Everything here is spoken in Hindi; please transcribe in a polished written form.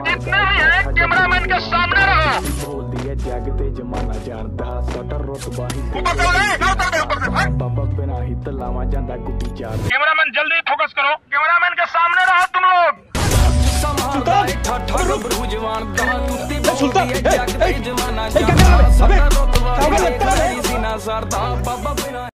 जितने भी हैं कैमरामैन के सामने रहो। बोल दिया जागते जमाना जानता साडा रुतबा ही बाबा बिना ही तलावा जांदा गुड्डी चार। कैमरामैन जल्दी फोकस करो, कैमरामैन के सामने रहो तुम लोग। सुल्तान